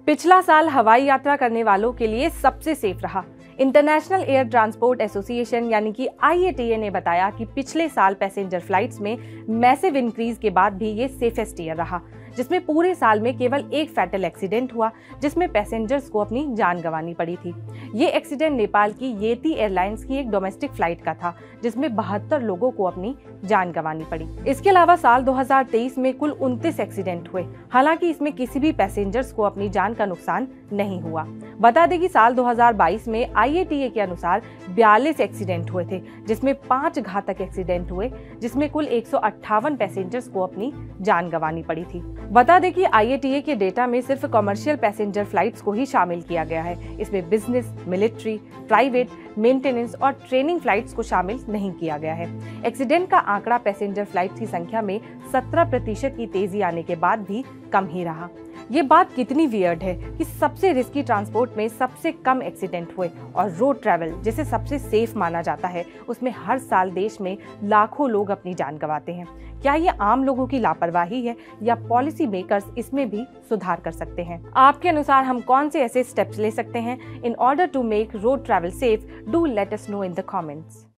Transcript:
पिछला साल हवाई यात्रा करने वालों के लिए सबसे सेफ रहा। इंटरनेशनल एयर ट्रांसपोर्ट एसोसिएशन यानी कि IATA ने बताया कि पिछले साल पैसेंजर फ्लाइट्स में मैसिव इंक्रीज के बाद भी ये सेफेस्ट ईयर रहा, जिसमें पूरे साल में केवल एक फैटल एक्सीडेंट हुआ जिसमें पैसेंजर्स को अपनी जान गंवानी पड़ी थी। ये एक्सीडेंट नेपाल की येती एयरलाइंस की एक डोमेस्टिक फ्लाइट का था जिसमें 72 लोगों को अपनी जान गंवानी पड़ी। इसके अलावा साल 2023 में कुल 29 एक्सीडेंट हुए, हालांकि इसमें किसी भी पैसेंजर्स को अपनी जान का नुकसान नहीं हुआ। बता दें कि साल 2022 में IATA के अनुसार 42 एक्सीडेंट हुए थे, जिसमें 5 घातक एक्सीडेंट हुए, जिसमें कुल 158 पैसेंजर्स को अपनी जान गंवानी पड़ी थी। बता दें कि IATA के डेटा में सिर्फ कमर्शियल पैसेंजर फ्लाइट्स को ही शामिल किया गया है। इसमें बिजनेस, मिलिट्री, प्राइवेट, मेंटेनेंस और ट्रेनिंग फ्लाइट्स को शामिल नहीं किया गया है। एक्सीडेंट का आंकड़ा पैसेंजर फ्लाइट्स की संख्या में 17% की तेजी आने के बाद भी कम ही रहा। ये बात कितनी वियर्ड है कि सबसे रिस्की ट्रांसपोर्ट में सबसे कम एक्सीडेंट हुए और रोड ट्रैवल जिसे सबसे सेफ माना जाता है उसमें हर साल देश में लाखों लोग अपनी जान गंवाते हैं। क्या ये आम लोगों की लापरवाही है या पॉलिसी मेकर्स इसमें भी सुधार कर सकते हैं? आपके अनुसार हम कौन से ऐसे स्टेप्स ले सकते हैं in order to make road travel safe? Do let us know in the comments.